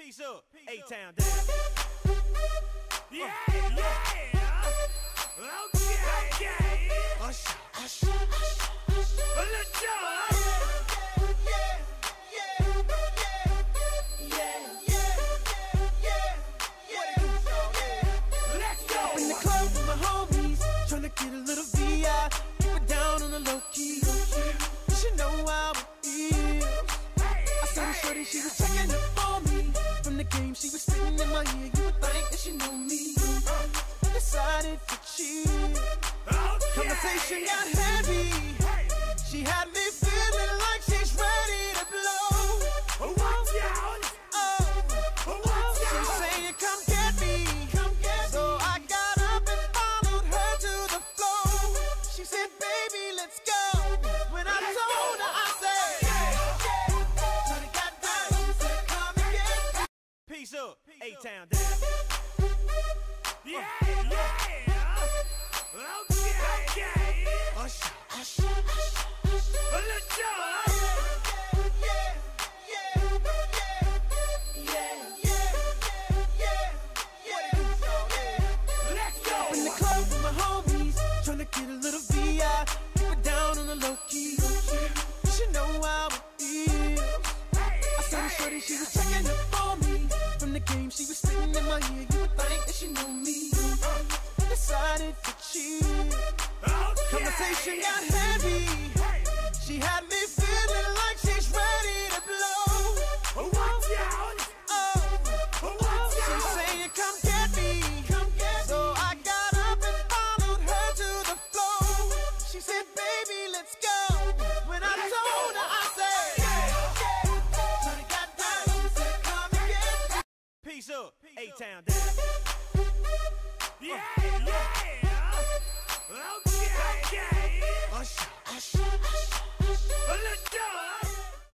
Peace up, A-Town down. Yeah. Okay. Hush. Let's go. In the club with my homies, tryna get a little VI. Keep it down on the low key. You should know how it feels. I saw the shorty, she was checking up on me. From the game, she was spitting in my ear. You would think that she knew me. Decided to cheat. Conversation got heavy. She had me feeling like she's ready to blow. Watch out. She's saying, come get me. So I got up and followed her to the floor. She said, baby, let's go. When I told her, I said, shorty got down, said, come and get me. Peace up, A-Town down. Yeah. Okay. Hush. Let's go. In the club with my homies, tryna get a little VI. Keep it down on the low key. You should know how it feels. I saw the shorty, she was checking up on me. From the game, she was spitting in my ear. You would think that she knew me. Decided to cheat. Conversation got heavy. She had me feeling like she's ready to blow. Watch out. She's saying, come get me. So I got up and followed her to the floor. She said, baby, let's go. When I told her, I said, shorty got down, said, come and get me. Peace up, A-Town down. Yeah.